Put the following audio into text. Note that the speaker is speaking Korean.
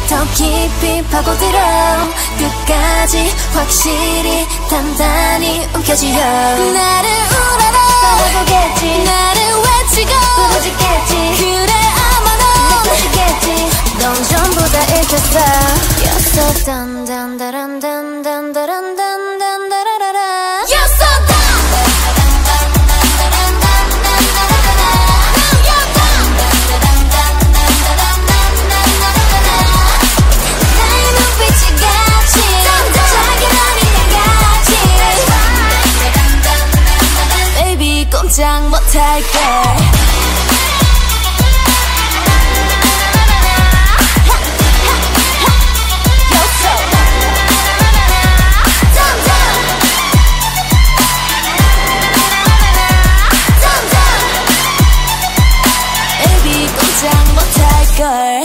더 깊이 파고들어 끝까지 확실히 단단히 움켜쥐어 나를 우러러 떠나보겠지 나를 외치고 부러지겠지 그래 아마 넌 느껴지겠지 넌 전부 다 읽혔어 You're so dun dun dun dun dun dun dun dun dun You're so done 꼼짝 못할게 Baby 꼼짝 못할걸